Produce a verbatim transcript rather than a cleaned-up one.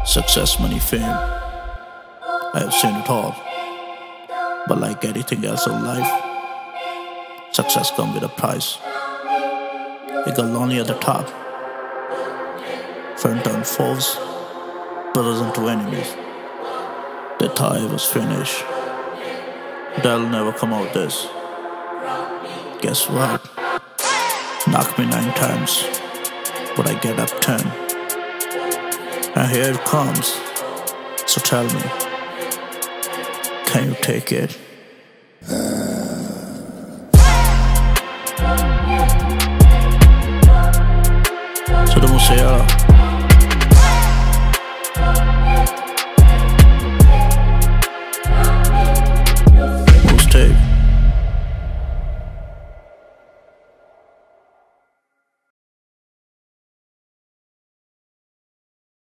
Success, money, fame, I have seen it all. But like anything else in life, success comes with a price. It got lonely at the top. Friend turned foes, brothers into enemies. They thought it was finished. That'll never come out this. Guess what? Knock me nine times, but I get up ten. And here it comes. So tell me, can you take it? Sidhu, MOOSETAPE.